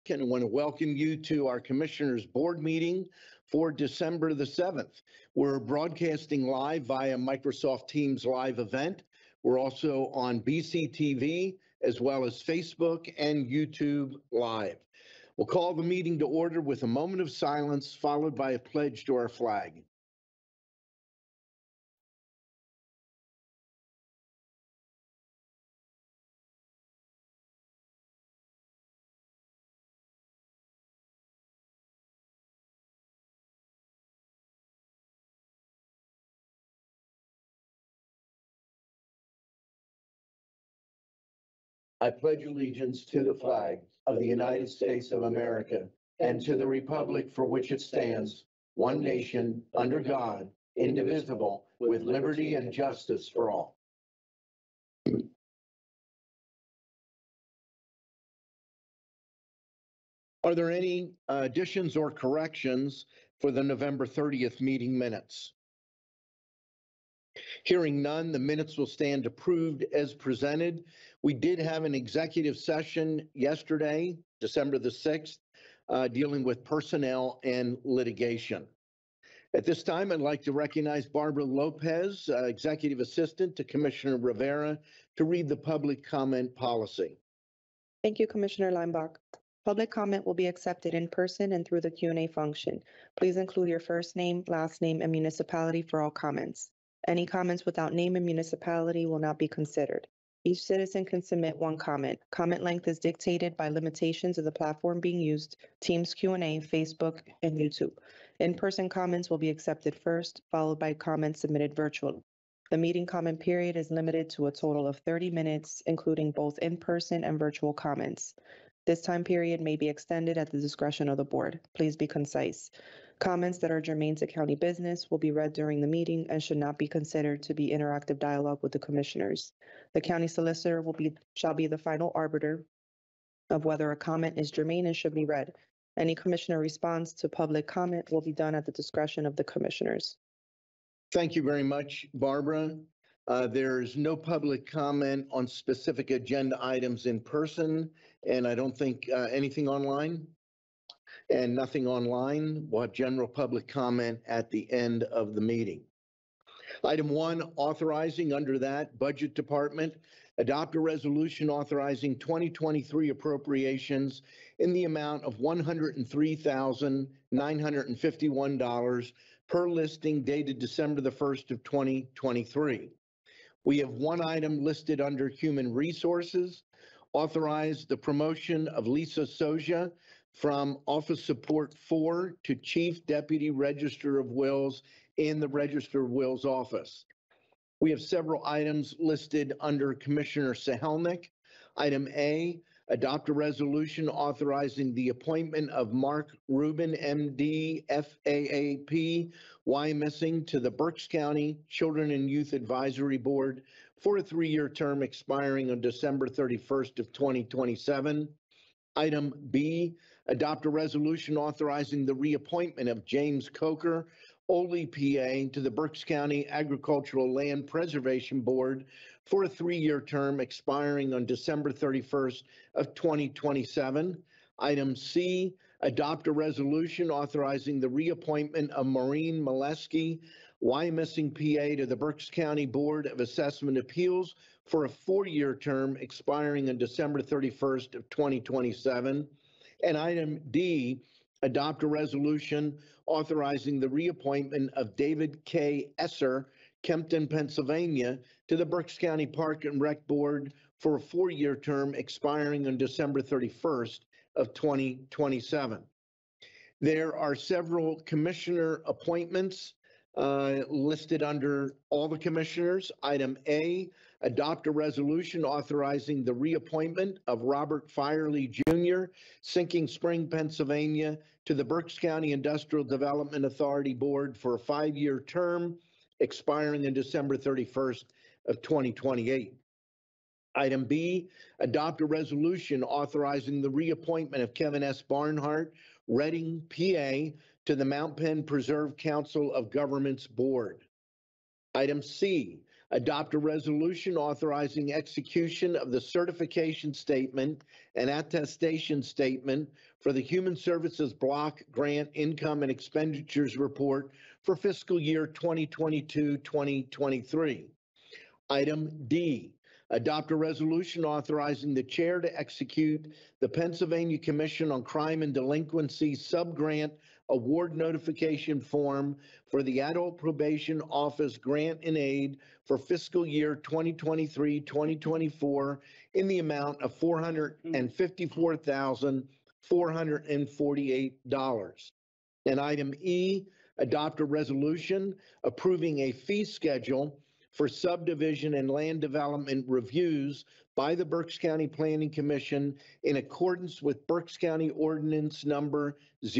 And I want to welcome you to our Commissioners Board meeting for December the 7th. We're broadcasting live via Microsoft Teams live event. We're also on BCTV as well as Facebook and YouTube Live. We'll call the meeting to order with a moment of silence followed by a pledge to our flag. I pledge allegiance to the flag of the United States of America and to the republic for which it stands, one nation, under God, indivisible, with liberty and justice for all. Are there any additions or corrections for the November 30th meeting minutes? Hearing none, the minutes will stand approved as presented. We did have an executive session yesterday, December the 6th, dealing with personnel and litigation. At this time, I'd like to recognize Barbara Lopez, Executive Assistant to Commissioner Rivera, to read the public comment policy. Thank you, Commissioner Limbach. Public comment will be accepted in person and through the Q&A function. Please include your first name, last name, and municipality for all comments. Any comments without name and municipality will not be considered. Each citizen can submit one comment. Comment length is dictated by limitations of the platform being used, Teams Q&A, Facebook, and YouTube. In-person comments will be accepted first, followed by comments submitted virtually. The meeting comment period is limited to a total of 30 minutes, including both in-person and virtual comments. This time period may be extended at the discretion of the board. Please be concise. Comments that are germane to county business will be read during the meeting and should not be considered to be interactive dialogue with the commissioners. The county solicitor shall be the final arbiter of whether a comment is germane and should be read. Any commissioner response to public comment will be done at the discretion of the commissioners. Thank you very much, Barbara. There's no public comment on specific agenda items in person, and I don't think anything online. And nothing online. We'll have general public comment at the end of the meeting. Item 1, authorizing under that Budget Department, adopt a resolution authorizing 2023 appropriations in the amount of $103,951 per listing dated December the 1st of 2023. We have one item listed under Human Resources, authorize the promotion of Lisa Soja from Office Support 4 to Chief Deputy Register of Wills in the Register of Wills office. We have several items listed under Commissioner Sahelnick. Item A, adopt a resolution authorizing the appointment of Mark Rubin, MD, FAAP, Y Missing to the Berks County Children and Youth Advisory Board for a 3-year term expiring on December 31st of 2027. Item B, adopt a resolution authorizing the reappointment of James Coker, Ole, PA, to the Berks County Agricultural Land Preservation Board for a 3-year term expiring on December 31st of 2027. Item C, adopt a resolution authorizing the reappointment of Maureen Molesky, Y Missing, PA, to the Berks County Board of Assessment Appeals for a 4-year term expiring on December 31st of 2027. And item D, adopt a resolution authorizing the reappointment of David K. Esser, Kempton, Pennsylvania, to the Berks County Park and Rec Board for a 4-year term expiring on December 31st of 2027. There are several commissioner appointments listed under all the commissioners. Item A, adopt a resolution authorizing the reappointment of Robert Firely Jr., Sinking Spring, Pennsylvania, to the Berks County Industrial Development Authority Board for a 5-year term expiring on December 31st of 2028. Item B, adopt a resolution authorizing the reappointment of Kevin S. Barnhart, Reading, PA, to the Mount Penn Preserve Council of Governments Board. Item C, adopt a resolution authorizing execution of the certification statement and attestation statement for the Human Services Block Grant Income and Expenditures Report for fiscal year 2022-2023. Item D, adopt a resolution authorizing the chair to execute the Pennsylvania Commission on Crime and Delinquency Subgrant Award Notification Form for the Adult Probation Office Grant and Aid for fiscal year 2023-2024 in the amount of $454,448. And item E, adopt a resolution approving a fee schedule for subdivision and land development reviews by the Berks County Planning Commission in accordance with Berks County Ordinance Number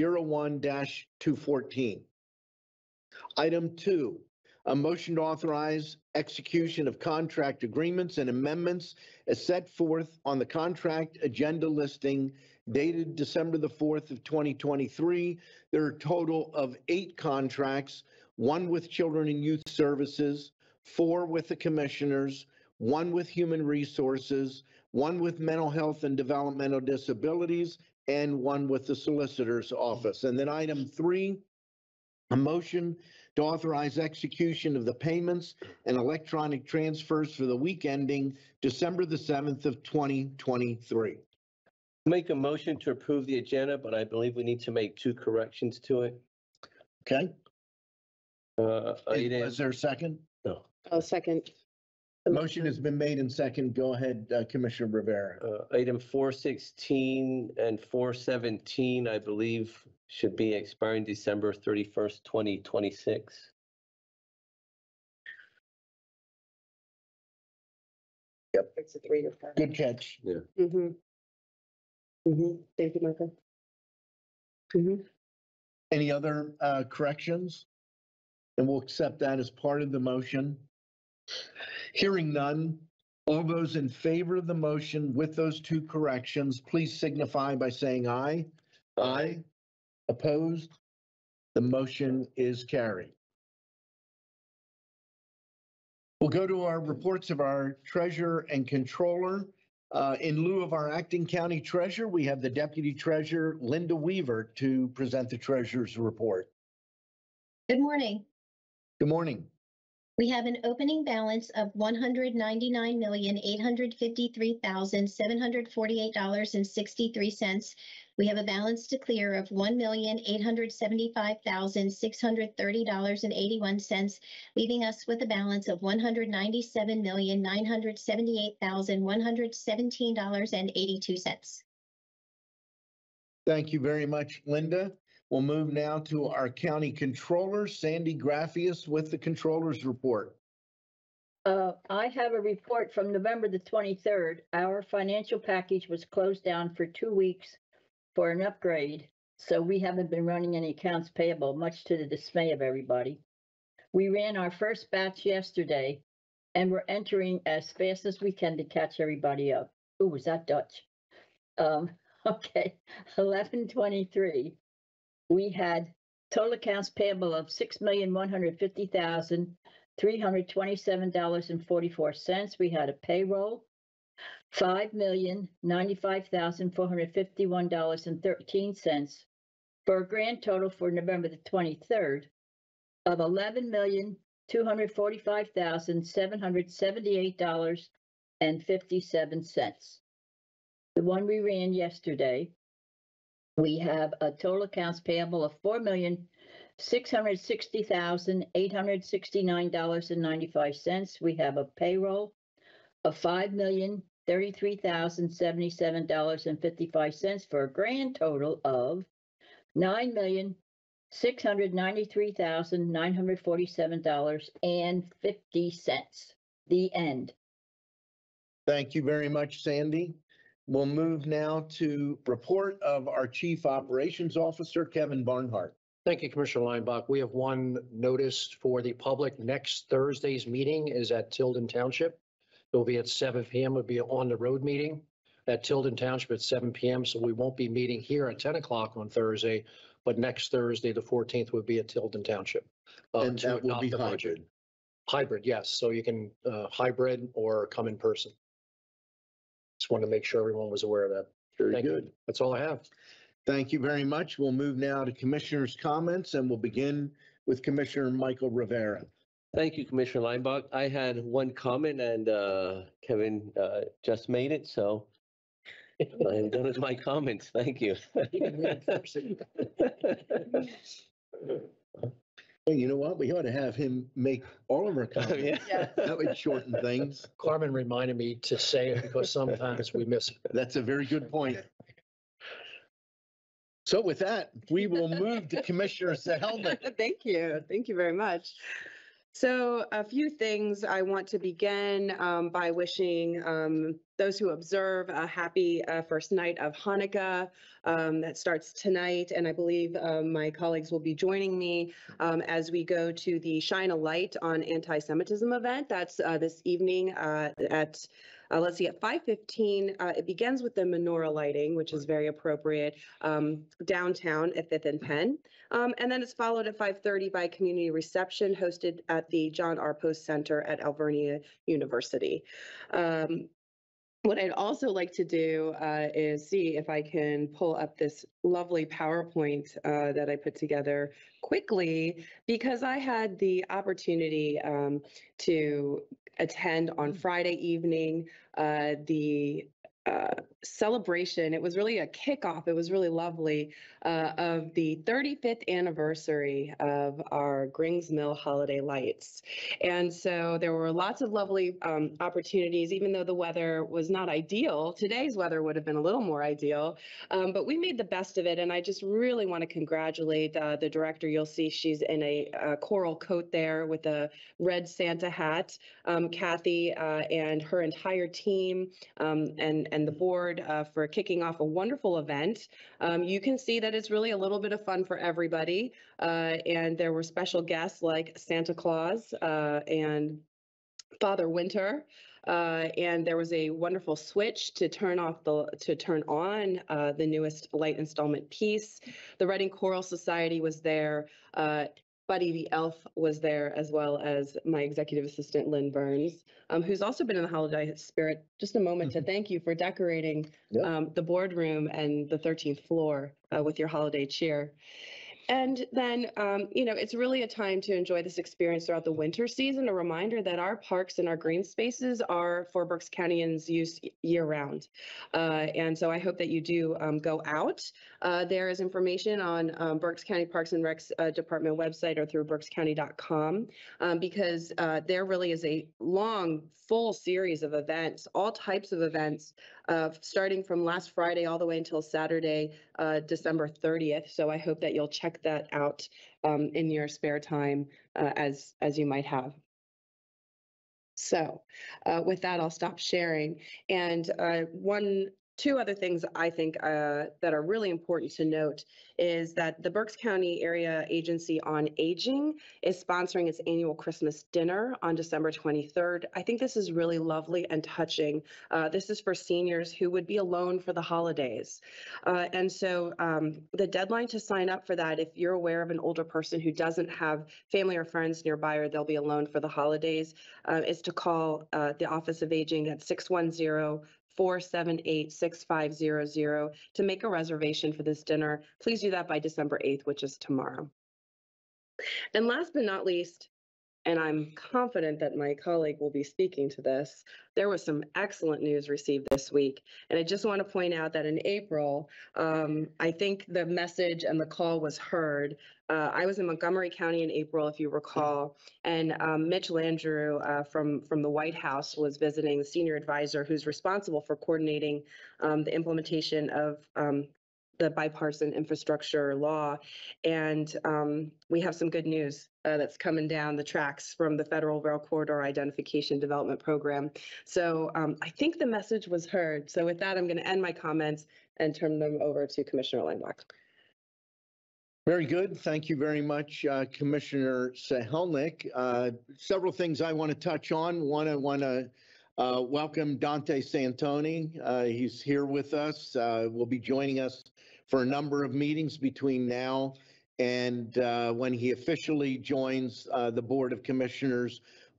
01-214. Item 2, a motion to authorize execution of contract agreements and amendments as set forth on the contract agenda listing dated December the 4th of 2023. There are a total of 8 contracts, 1 with Children and Youth Services, 4 with the Commissioners, 1 with Human Resources, 1 with Mental Health and Developmental Disabilities, and 1 with the Solicitor's Office. And then item 3, a motion to authorize execution of the payments and electronic transfers for the week ending December the 7th of 2023. Make a motion to approve the agenda, but I believe we need to make 2 corrections to it. Okay? Item, Is there a second? no. I'll second. Motion has been made in second. Go ahead, Commissioner Rivera. Item 416 and 417, I believe, should be expiring December 31st, 2026. Yep. It's a 3-year term. Good catch. Mm-hmm. Mm-hmm. Thank you, Michael. Mm-hmm. Any other corrections? And we'll accept that as part of the motion. Hearing none, all those in favor of the motion with those 2 corrections, please signify by saying aye. Aye. Opposed? The motion is carried. We'll go to our reports of our treasurer and controller. In lieu of our acting county treasurer, we have the deputy treasurer, Linda Weaver, to present the treasurer's report. Good morning. Good morning. We have an opening balance of $199,853,748.63. We have a balance to clear of $1,875,630.81, leaving us with a balance of $197,978,117.82. Thank you very much, Linda. We'll move now to our county controller, Sandy Graffius, with the controller's report. I have a report from November the 23rd. Our financial package was closed down for 2 weeks for an upgrade, so we haven't been running any accounts payable, much to the dismay of everybody. We ran our first batch yesterday, and we're entering as fast as we can to catch everybody up. Ooh, was that Dutch? Okay, 11/23. We had total accounts payable of $6,150,327.44. We had a payroll, $5,095,451.13, for a grand total for November the 23rd of $11,245,778.57. The one we ran yesterday, we have a total accounts payable of $4,660,869.95. We have a payroll of $5,033,077.55 for a grand total of $9,693,947.50. The end. Thank you very much, Sandy. We'll move now to report of our Chief Operations Officer, Kevin Barnhart. Thank you, Commissioner Linebaugh. We have one notice for the public. Next Thursday's meeting is at Tilden Township. It'll be at 7 p.m. It'll be an on-the-road meeting at Tilden Township at 7 p.m. So we won't be meeting here at 10 o'clock on Thursday, but next Thursday, the 14th, will be at Tilden Township. And to that will adopt be the budget. Hybrid, yes. So you can hybrid or come in person. Just want to make sure everyone was aware of that. Very Thank you. good. That's all I have. Thank you very much. We'll move now to commissioners' comments, and we'll begin with Commissioner Michael Rivera. Thank you, Commissioner Linebaugh. I had one comment and Kevin just made it, so I'm done with my comments. Thank you. Well, you know what? We ought to have him make all of our comments. Yeah. That would shorten things. Carmen reminded me to say it because sometimes we miss it. That's a very good point. So with that, we will move to Commissioner Sahelnik. Thank you. Thank you very much. So a few things. I want to begin by wishing those who observe a happy first night of Hanukkah that starts tonight. And I believe my colleagues will be joining me as we go to the Shine a Light on Anti-Semitism event. That's this evening at let's see, at 5:15, it begins with the menorah lighting, which is very appropriate, downtown at 5th and Penn. And then it's followed at 5:30 by a community reception hosted at the John R. Post Center at Alvernia University. What I'd also like to do is see if I can pull up this lovely PowerPoint that I put together quickly, because I had the opportunity to attend on Friday evening the celebration. It was really a kickoff. It was really lovely of the 35th anniversary of our Grings Mill holiday lights. And so there were lots of lovely opportunities, even though the weather was not ideal. Today's weather would have been a little more ideal, but we made the best of it. And I just really want to congratulate the director. You'll see she's in a coral coat there with a red Santa hat, Kathy, and her entire team and the board for kicking off a wonderful event. You can see that it's really a little bit of fun for everybody. And there were special guests like Santa Claus and Father Winter. And there was a wonderful switch to turn on the newest light installment piece. The Reading Choral Society was there. Buddy the Elf was there, as well as my executive assistant, Lynn Burns, who's also been in the holiday spirit. Just a moment to thank you for decorating the boardroom and the 13th floor with your holiday cheer. And then, it's really a time to enjoy this experience throughout the winter season. A reminder that our parks and our green spaces are for Berks Countyans' use year round. And so I hope that you do go out. There is information on Berks County Parks and Recs Department website or through berkscounty.com because there really is a long, full series of events, all types of events, starting from last Friday all the way until Saturday, December 30th. So I hope that you'll check that out in your spare time as you might have. So with that, I'll stop sharing. And two other things I think that are really important to note is that the Berks County Area Agency on Aging is sponsoring its annual Christmas dinner on December 23rd. I think this is really lovely and touching. This is for seniors who would be alone for the holidays. And so the deadline to sign up for that, if you're aware of an older person who doesn't have family or friends nearby or they'll be alone for the holidays, is to call the Office of Aging at 610-478-6500 to make a reservation for this dinner. Please do that by December 8th, which is tomorrow. And last but not least, and I'm confident that my colleague will be speaking to this, there was some excellent news received this week. And I just want to point out that in April, I think the message and the call was heard. I was in Montgomery County in April, if you recall, and Mitch Landrieu from the White House was visiting, the senior advisor who's responsible for coordinating the implementation of the bipartisan infrastructure law. And we have some good news that's coming down the tracks from the Federal Rail Corridor Identification Development Program. So I think the message was heard. So with that, I'm going to end my comments and turn them over to Commissioner Linebaugh. Very good. Thank you very much, Commissioner Sahelnik. Several things I want to touch on. One, I want to welcome Dante Santoni. He's here with us. Will be joining us for a number of meetings between now and when he officially joins the Board of Commissioners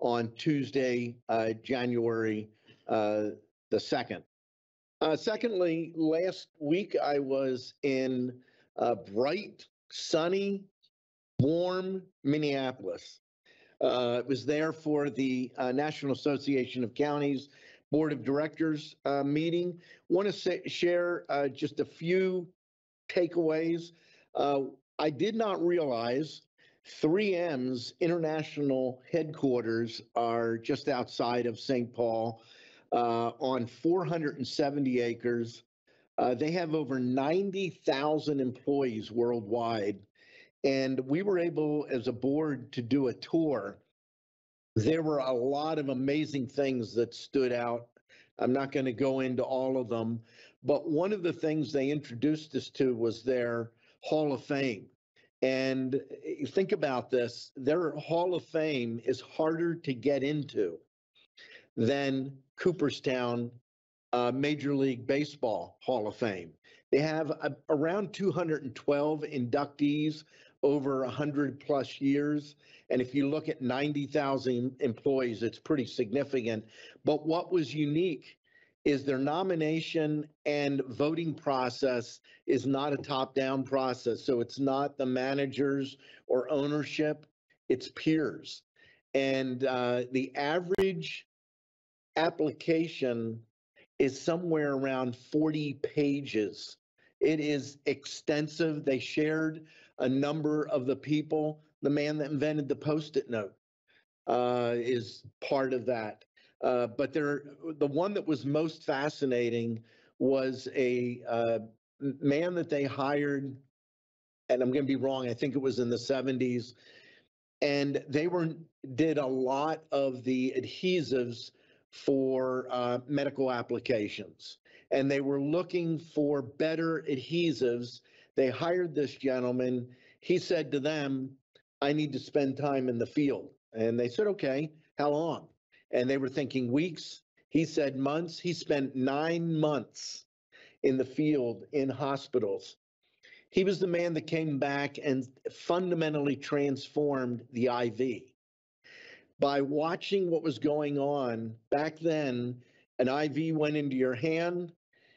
on Tuesday, January the 2nd. Secondly, last week I was in bright, sunny, warm Minneapolis. It was there for the National Association of Counties Board of Directors meeting. Want to share just a few takeaways. I did not realize 3M's international headquarters are just outside of St. Paul on 470 acres. They have over 90,000 employees worldwide. And we were able, as a board, to do a tour. There were a lot of amazing things that stood out. I'm not going to go into all of them, but one of the things they introduced us to was their Hall of Fame. And think about this, their Hall of Fame is harder to get into than Cooperstown Major League Baseball Hall of Fame. They have around 212 inductees over 100 plus years. And if you look at 90,000 employees, it's pretty significant. But what was unique is their nomination and voting process is not a top-down process. So it's not the managers or ownership, it's peers. And the average application is somewhere around 40 pages. It is extensive. They shared a number of the people. The man that invented the Post-it note is part of that. But the one that was most fascinating was a man that they hired, and I'm going to be wrong, I think it was in the 70s, and they did a lot of the adhesives for medical applications. And they were looking for better adhesives. They hired this gentleman. He said to them, I need to spend time in the field. And they said, okay, how long? And they were thinking weeks. He said months. He spent 9 months in the field in hospitals. He was the man that came back and fundamentally transformed the IV. By watching what was going on back then, an IV went into your hand.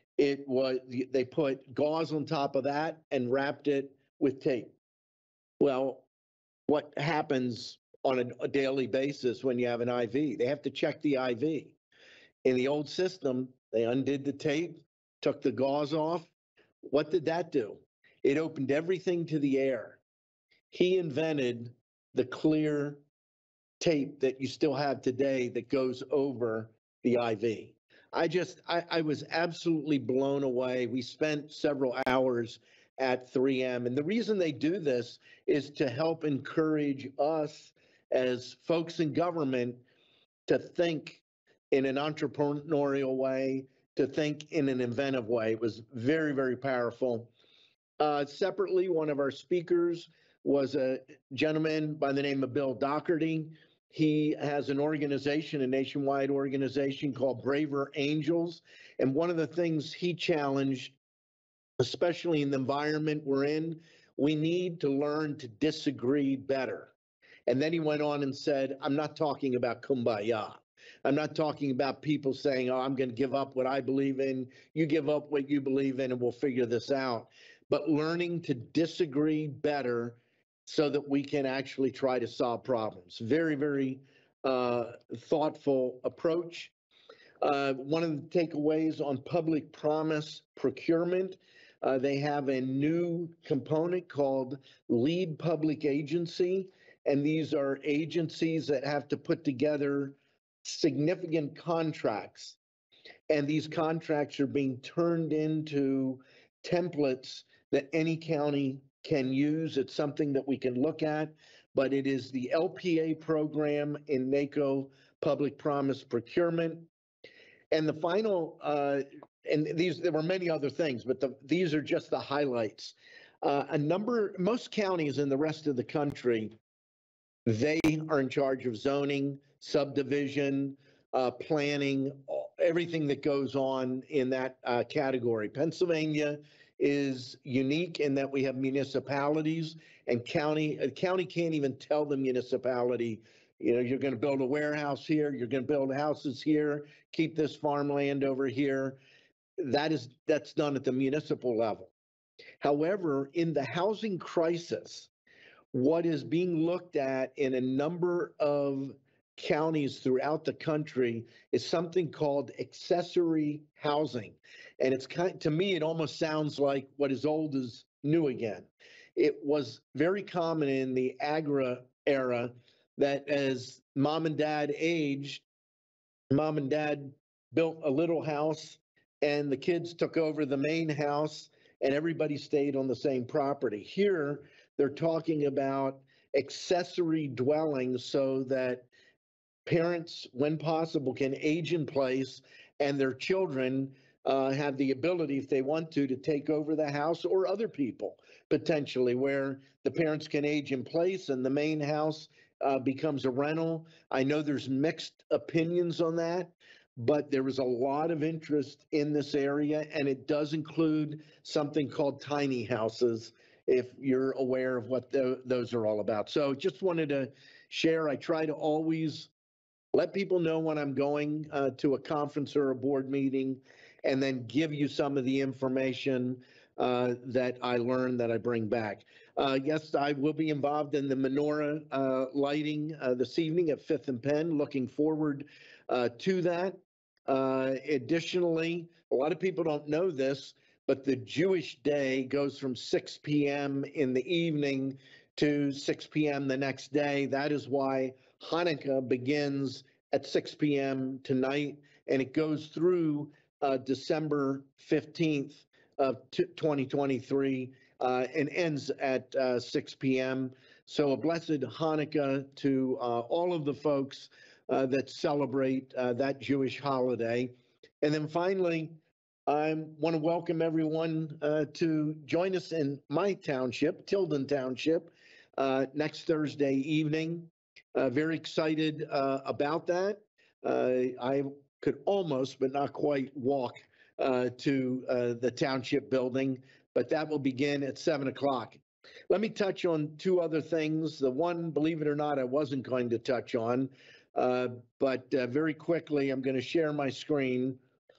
They put gauze on top of that and wrapped it with tape. Well, what happens on a daily basis when you have an IV? They have to check the IV. In the old system, they undid the tape, took the gauze off. What did that do? It opened everything to the air. He invented the clear tape that you still have today that goes over the IV. I was absolutely blown away. We spent several hours at 3M. And the reason they do this is to help encourage us as folks in government to think in an entrepreneurial way, to think in an inventive way. It was very, very powerful. Separately, one of our speakers was a gentleman by the name of Bill Doherty. He has an organization, a nationwide organization called Braver Angels. And one of the things he challenged, especially in the environment we're in, we need to learn to disagree better. And then he went on and said, I'm not talking about kumbaya. I'm not talking about people saying, oh, I'm going to give up what I believe in. You give up what you believe in and we'll figure this out. But learning to disagree better so that we can actually try to solve problems. Very, very thoughtful approach. One of the takeaways on public promise procurement, they have a new component called lead public agency. And these are agencies that have to put together significant contracts. And these contracts are being turned into templates that any county can use. It's something that we can look at, but it is the LPA program in NACO Public Promise Procurement. And the final, there were many other things, but these are just the highlights. Most counties in the rest of the country, they are in charge of zoning, subdivision, planning, everything that goes on in that category. Pennsylvania is unique in that we have municipalities, and county can't even tell the municipality You're going to build a warehouse here, you're going to build houses here, keep this farmland over here. That's done at the municipal level. However, in the housing crisis, what is being looked at in a number of counties throughout the country is something called accessory housing. And to me, it almost sounds like what is old is new again. It was very common in the Agra era that as mom and dad aged, mom and dad built a little house and the kids took over the main house and everybody stayed on the same property. Here, they're talking about accessory dwellings so that parents, when possible, can age in place and their children have the ability, if they want to take over the house, or other people potentially, where the parents can age in place and the main house becomes a rental. I know there's mixed opinions on that, but there was a lot of interest in this area, and it does include something called tiny houses, if you're aware of what those are all about. So just wanted to share. I try to always let people know when I'm going to a conference or a board meeting, and then give you some of the information that I learned that I bring back. Yes, I will be involved in the menorah lighting this evening at 5th and Penn. Looking forward to that. Additionally, a lot of people don't know this, but the Jewish day goes from 6 p.m. in the evening to 6 p.m. the next day. That is why Hanukkah begins at 6 p.m. tonight, and it goes through December 15th of 2023 and ends at 6 p.m. So a blessed Hanukkah to all of the folks that celebrate that Jewish holiday. And then finally, I want to welcome everyone to join us in my township, Tilden Township, next Thursday evening. Very excited about that. I could almost, but not quite, walk to the township building, but that will begin at 7 o'clock. Let me touch on two other things. The one, believe it or not, I wasn't going to touch on, but very quickly, I'm going to share my screen.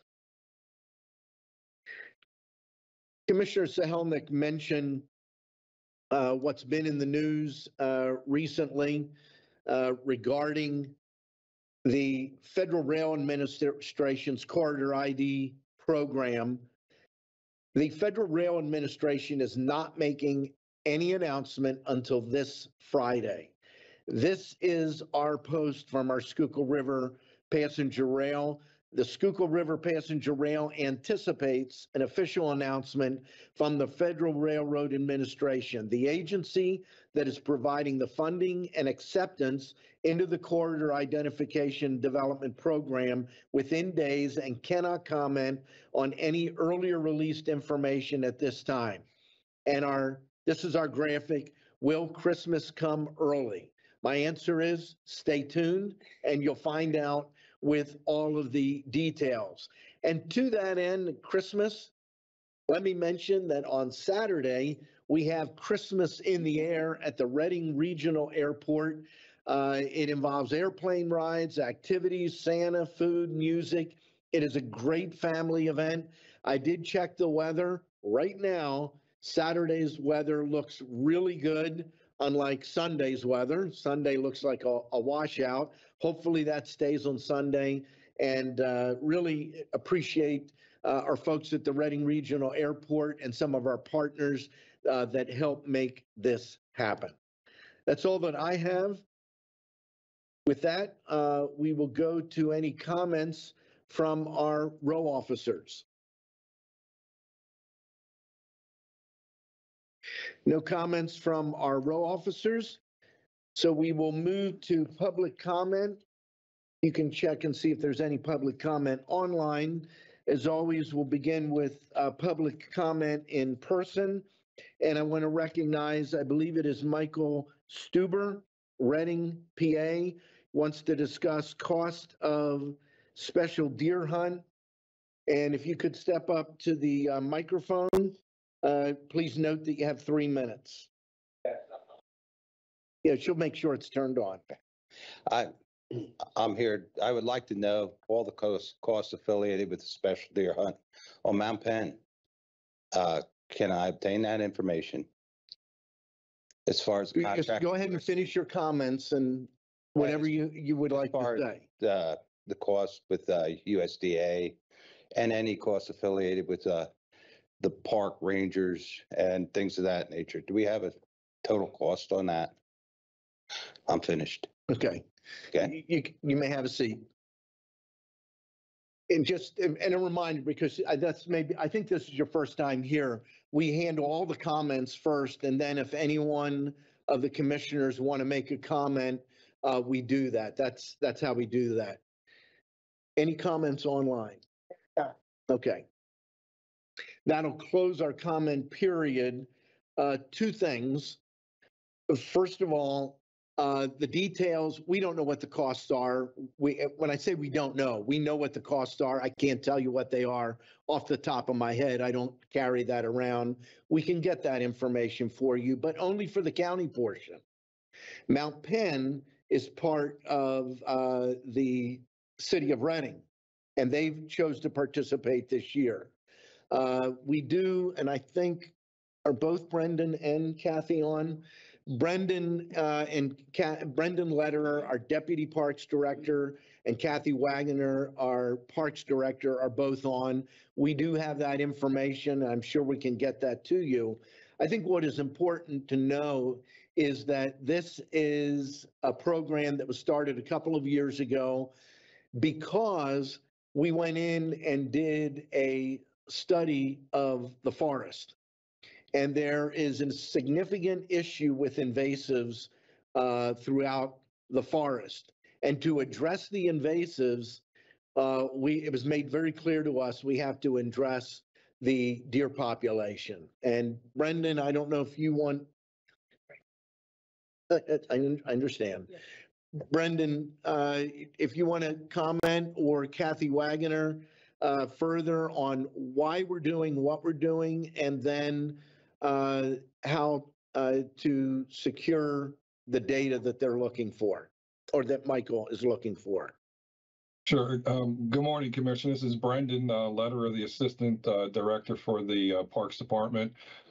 Commissioner Sahelnick mentioned what's been in the news recently regarding the Federal Rail Administration's Corridor ID program. The Federal Rail Administration is not making any announcement until this Friday. This is our post from our Schuylkill River Passenger Rail. The Schuylkill River Passenger Rail anticipates an official announcement from the Federal Railroad Administration, the agency that is providing the funding and acceptance into the Corridor Identification Development Program within days, and cannot comment on any earlier released information at this time. And this is our graphic. Will Christmas come early? My answer is stay tuned, and you'll find out with all of the details. And to that end, Christmas, let me mention that on Saturday, we have Christmas in the Air at the Reading Regional Airport. It involves airplane rides, activities, Santa, food, music. It is a great family event. I did check the weather. Right now, Saturday's weather looks really good, unlike Sunday's weather. Sunday looks like a washout. Hopefully that stays on Sunday, and really appreciate our folks at the Reading Regional Airport and some of our partners that help make this happen. That's all that I have. With that, we will go to any comments from our row officers. No comments from our row officers. So we will move to public comment. You can check and see if there's any public comment online. As always, we'll begin with public comment in person. And I want to recognize, I believe it is Michael Stuber, Reading, PA, wants to discuss cost of special deer hunt. And if you could step up to the microphone, please note that you have 3 minutes. Yeah, she'll make sure it's turned on. I'm here. I would like to know all the costs affiliated with the special deer hunt on Mount Penn. Can I obtain that information? As far as Just contract, go ahead and finish your comments and whatever you would like to As far say. the cost with USDA and any costs affiliated with the park rangers and things of that nature. Do we have a total cost on that? I'm finished. Okay. Okay. You may have a seat. And a reminder, because I think this is your first time here, we handle all the comments first, and then if anyone of the commissioners want to make a comment, we do that. That's how we do that. Any comments online? No. Okay. That'll close our comment period. Two things. First of all, the details, we don't know what the costs are. When I say we don't know, we know what the costs are. I can't tell you what they are off the top of my head. I don't carry that around. We can get that information for you, but only for the county portion. Mount Penn is part of the city of Reading, and they've chose to participate this year. We do, and I think, are both Brendan and Kathy on? Brendan Brendan Lederer, our Deputy Parks Director, and Kathy Wagner, our Parks Director, are both on. We do have that information. I'm sure we can get that to you. I think what is important to know is that this is a program that was started a couple of years ago because we went in and did a study of the forest. And there is a significant issue with invasives throughout the forest. And to address the invasives, it was made very clear to us we have to address the deer population. And Brendan, I don't know if you want. I understand. Yeah. Brendan, if you want to comment, or Kathy Wagner, further on why we're doing what we're doing, and then how to secure the data that they're looking for, or that Michael is looking for. Sure. Good morning, Commissioner. This is Brendan Lederer, the Assistant Director for the Parks Department.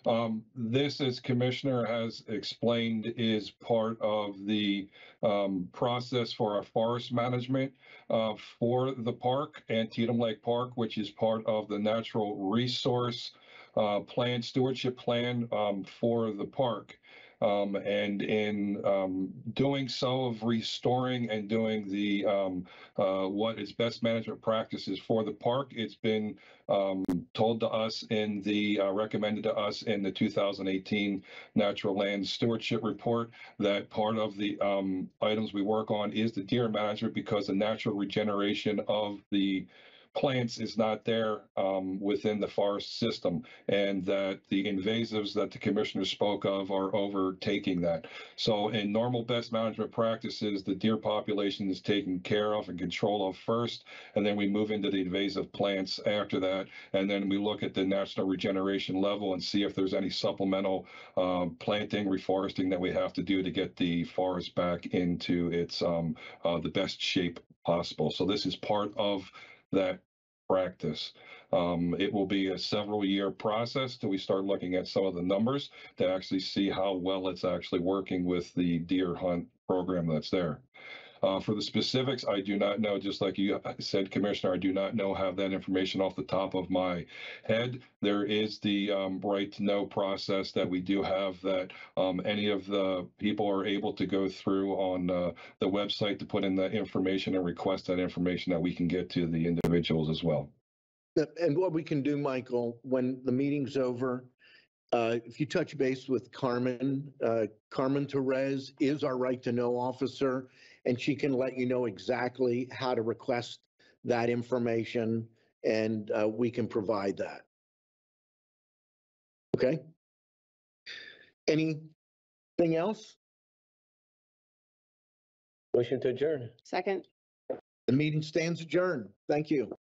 This, as Commissioner has explained, is part of the process for our forest management for the park, Antietam Lake Park, which is part of the Natural Resource Plan, Stewardship Plan for the park. And in doing so, of restoring and doing the what is best management practices for the park, it's been told to us in the recommended to us in the 2018 Natural Land Stewardship Report that part of the items we work on is the deer management, because the natural regeneration of the plants is not there within the forest system, and that the invasives that the commissioner spoke of are overtaking that. So in normal best management practices, the deer population is taken care of and control of first, and then we move into the invasive plants after that, and then we look at the natural regeneration level and see if there's any supplemental planting, reforesting that we have to do to get the forest back into its the best shape possible. So this is part of that practice. It will be a several-year process till we start looking at some of the numbers to actually see how well it's actually working with the deer hunt program that's there. For the specifics, I do not know, just like you said, Commissioner, I do not have that information off the top of my head. There is the right to know process that we do have that any of the people are able to go through on the website to put in the information and request that information that we can get to the individuals as well. And what we can do, Michael, when the meeting's over, if you touch base with Carmen, Carmen Perez is our right to know officer, and she can let you know exactly how to request that information, and we can provide that. Okay? Anything else? Motion to adjourn. Second. The meeting stands adjourned. Thank you.